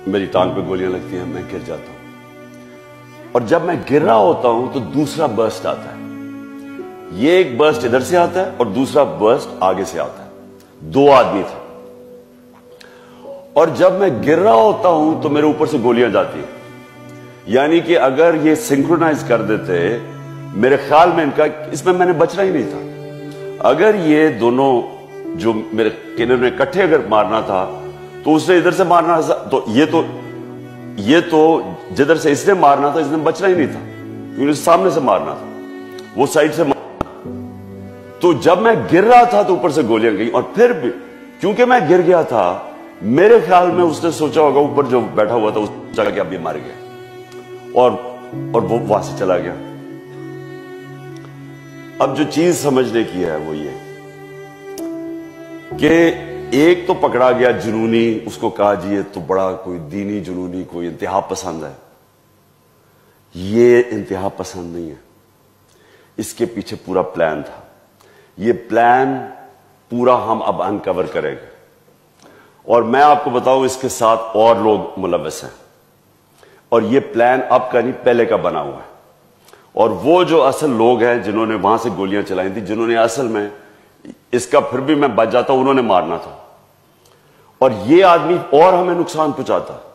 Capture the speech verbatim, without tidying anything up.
میری ٹانگ پہ گولیاں لگتی ہیں، میں گر جاتا ہوں، اور جب میں گر رہا ہوتا ہوں تو دوسرا برسٹ آتا ہے. یہ ایک برسٹ ادھر سے آتا ہے اور دوسرا برسٹ آگے سے آتا ہے. دو آدمی تھے، اور جب میں گر رہا ہوتا ہوں تو میرے اوپر سے گولیاں جاتی ہیں. یعنی کہ اگر یہ سنکرونائز کر دیتے، میرے خیال میں ان کا اس میں میں نے بچنا ہی نہیں تھا. اگر یہ دونوں جو میرے کنر نے کٹھے اگر مارنا تھا تو اس نے ادھر سے مارنا تھا، تو یہ تو یہ تو جدھر سے اس نے مارنا تھا اس نے بچنا ہی نہیں تھا، کیونکہ سامنے سے مارنا تھا، وہ سائڈ سے مارنا. تو جب میں گر رہا تھا تو اوپر سے گولیاں گئی، اور پھر بھی کیونکہ میں گر گیا تھا، میرے خیال میں اس نے سوچا ہوگا اوپر جو بیٹھا ہوا تھا اس نے سوچا کہ اب یہ مر گیا، اور اور وہ وہاں سے چلا گیا. اب جو چیز سمجھنے کی ہے وہ یہ کہ ایک تو پکڑا گیا جنونی، اس کو کہا جی یہ تو بڑا کوئی دینی جنونی، کوئی انتہا پسند ہے. یہ انتہا پسند نہیں ہے، اس کے پیچھے پورا پلان تھا. یہ پلان پورا ہم اب انکور کریں گے، اور میں آپ کو بتاؤں اس کے ساتھ اور لوگ ملوث ہیں، اور یہ پلان اب کا نہیں پہلے کا بنا ہوا ہے. اور وہ جو اصل لوگ ہیں جنہوں نے وہاں سے گولیاں چلائی تھی، جنہوں نے اصل میں اس کا پھر بھی میں بچ جاتا، انہوں نے مارنا تھا، اور یہ آدمی اور ہمیں نقصان پہنچاتا.